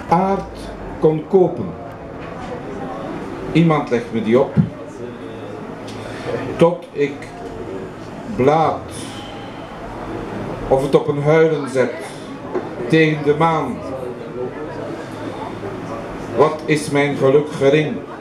aard kon kopen. Iemand legt me die op, tot ik blaad of het op een huilen zet tegen de maan. Wat is mijn geluk gering?